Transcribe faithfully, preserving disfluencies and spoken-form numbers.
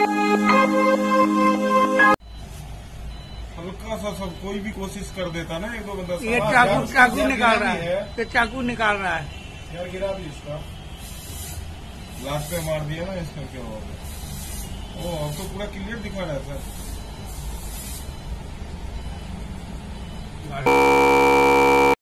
हल्का सा सब कोई भी कोशिश कर देता ना, एक दो बंदा। ये चाकू चाकू निकाल रहा है, ये चाकू निकाल रहा है यार। गिरा भी इसका, लास्ट पे मार दिया ना इसका, क्या हो गया? ओ अब तो पूरा क्लियर दिखा रहा है सर।